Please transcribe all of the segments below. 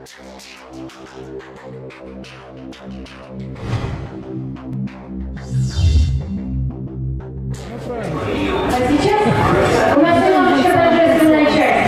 А сейчас у нас немножечко торжественная часть.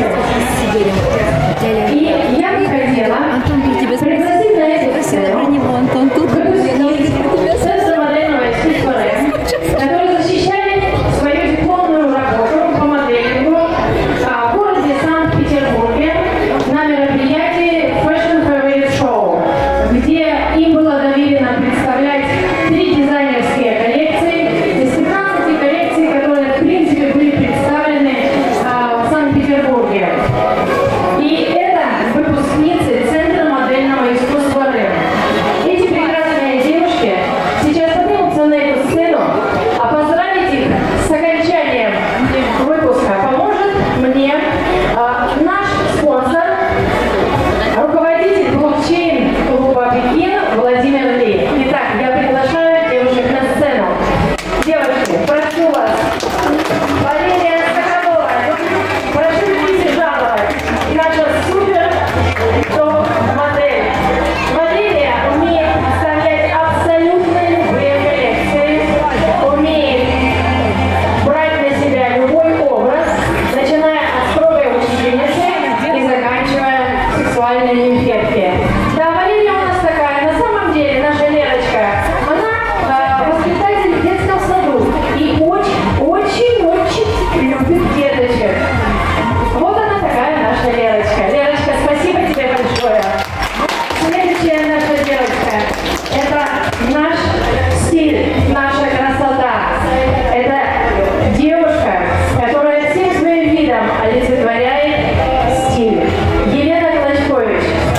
И я бы хотела пригласить на эту сцену выпускниц Центра модельного искусства РЭМ, которые защищали свою дипломную работу по моделингу в городе Санкт-Петербурге на мероприятии Fashion Favorite Show, где им было доверено представлять 3 дизайнерские коллекции из 15 коллекций, которые в принципе были представлены в Санкт-Петербурге. И это выпускницы Центра модельного искусства РЭМ. Эти прекрасные девушки сейчас поднимутся на эту сцену, а поздравить их с окончанием выпуска поможет мне наш спонсор, руководитель блокчейн-клуба Пекин Владимир Ли. Итак, я приглашаю девушек на сцену. Девушки, прошу вас, Валерия Соколова, прошу Лизу жаловать, наша супер топ-модель. Валерия умеет представлять абсолютно любые коллекции, умеет брать на себя любой образ, начиная от строгой учительницы и заканчивая сексуальной эффекте. Да, Валерия у нас такая, на самом деле наша Лерочка, она воспитатель в детском саду и очень-очень любит деточек. Вот она такая наша Лерочка. Лерочка, спасибо тебе большое. Следующая наша девочка – это наш стиль, наша красота. Это девушка, которая всем своим видом олицетворяет стиль. Елена Клочкович,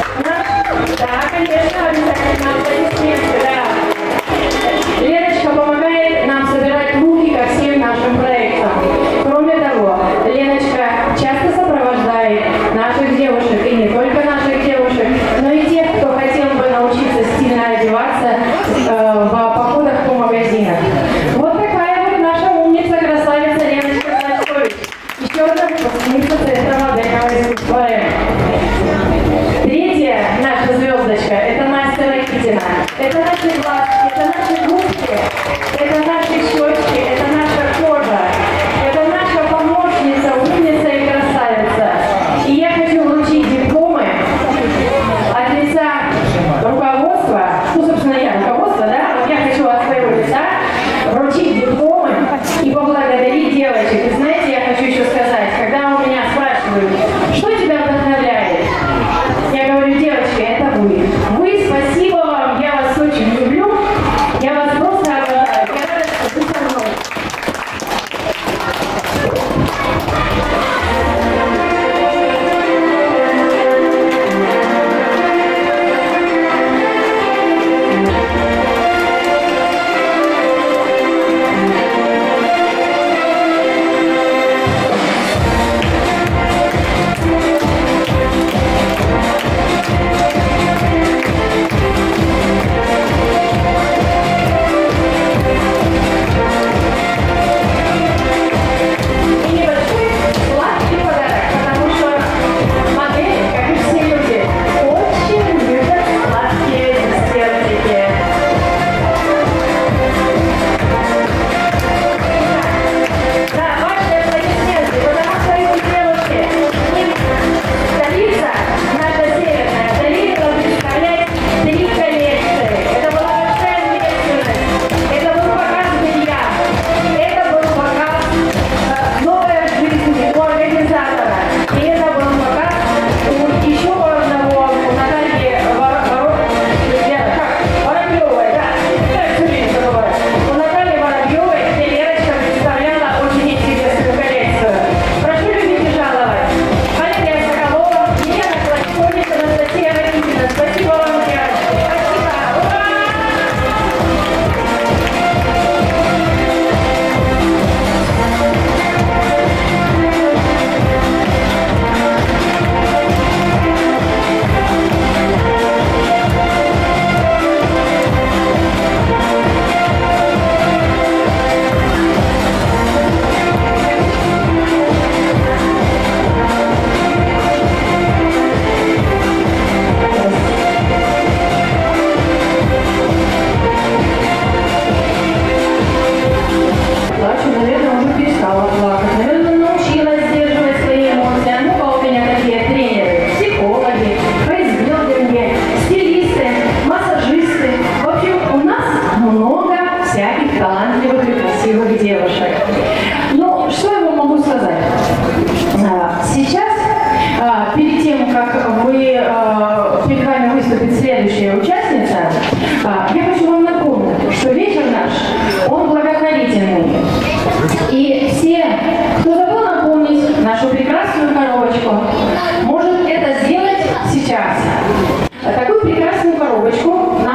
выступит следующая участница, я хочу вам напомнить, что вечер наш, он благотворительный. И все, кто забыл напомнить нашу прекрасную коробочку, может это сделать сейчас. Такую прекрасную коробочку нам